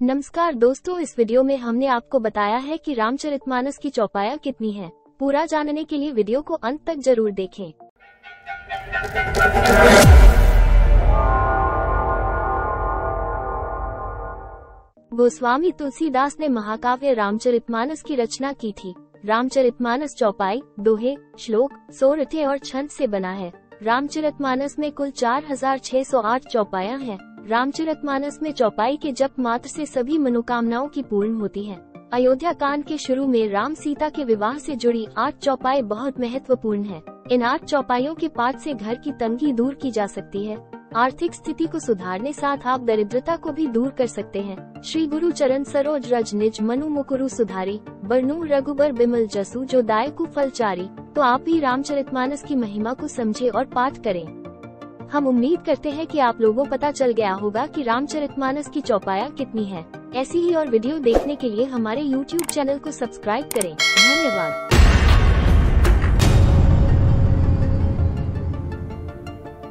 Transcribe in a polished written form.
नमस्कार दोस्तों, इस वीडियो में हमने आपको बताया है कि रामचरितमानस की चौपाया कितनी है। पूरा जानने के लिए वीडियो को अंत तक जरूर देखें। गोस्वामी तुलसीदास ने महाकाव्य रामचरितमानस की रचना की थी। रामचरितमानस चौपाई, दोहे, श्लोक, सोरठे और छंद से बना है। रामचरितमानस में कुल 4608 चौपाया हैं। रामचरितमानस में चौपाई के जप मात्र से सभी मनोकामनाओं की पूर्ण होती हैं। अयोध्या कांड के शुरू में राम सीता के विवाह से जुड़ी 8 चौपाई बहुत महत्वपूर्ण हैं। इन 8 चौपाइयों के पाठ से घर की तंगी दूर की जा सकती है। आर्थिक स्थिति को सुधारने साथ आप दरिद्रता को भी दूर कर सकते हैं। श्री गुरु चरण सरोज रज निज मनु मुकुरु सुधारी, बरनू रघुबर बिमल जसु जो दायकु फलचारी। तो आप भी रामचरितमानस की महिमा को समझे और पाठ करें। हम उम्मीद करते हैं कि आप लोगों पता चल गया होगा कि रामचरितमानस की चौपाया कितनी है। ऐसी ही और वीडियो देखने के लिए हमारे YouTube चैनल को सब्सक्राइब करें। धन्यवाद।